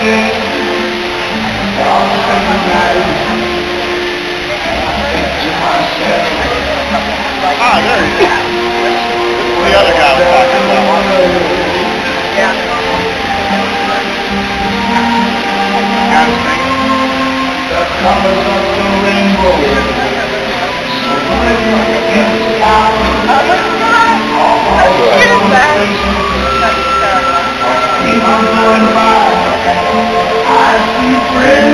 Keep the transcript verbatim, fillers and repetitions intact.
Ah, there he is. This is the other guy I was talking about. The guy who's singing. The colors of the rainbow, so bright in the sky. All over the faces of people going by. I see friends.